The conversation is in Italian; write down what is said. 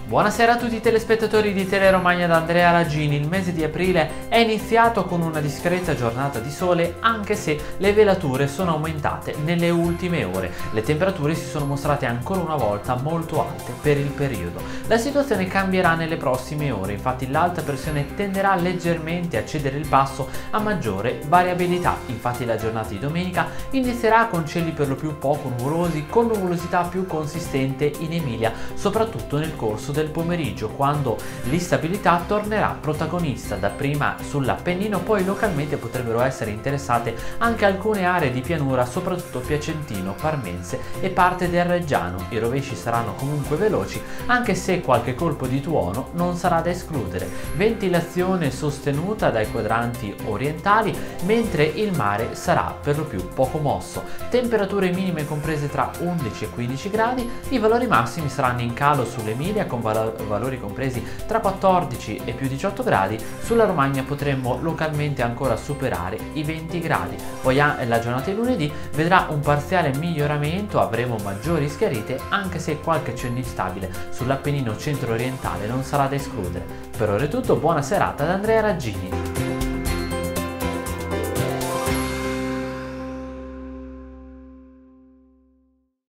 Buonasera a tutti i telespettatori di Teleromagna da Andrea Ragini. Il mese di aprile è iniziato con una discreta giornata di sole, anche se le velature sono aumentate nelle ultime ore. Le temperature si sono mostrate ancora una volta molto alte per il periodo. La situazione cambierà nelle prossime ore, infatti l'alta pressione tenderà leggermente a cedere il passo a maggiore variabilità. Infatti la giornata di domenica inizierà con cieli per lo più poco nuvolosi, con nuvolosità più consistente in Emilia, soprattutto nel corso del pomeriggio, quando l'instabilità tornerà protagonista, dapprima sull'Appennino, poi localmente potrebbero essere interessate anche alcune aree di pianura, soprattutto Piacentino, Parmense e parte del Reggiano. I rovesci saranno comunque veloci, anche se qualche colpo di tuono non sarà da escludere. Ventilazione sostenuta dai quadranti orientali, mentre il mare sarà per lo più poco mosso. Temperature minime comprese tra 11 e 15 gradi, i valori massimi saranno in calo sull'Emilia con valori compresi tra 14 e più 18 gradi, sulla Romagna potremmo localmente ancora superare i 20 gradi. Poi la giornata di lunedì vedrà un parziale miglioramento, avremo maggiori schiarite, anche se qualche cielo instabile sull'Appennino centro-orientale non sarà da escludere. Per ora è tutto, buona serata da Andrea Ragini.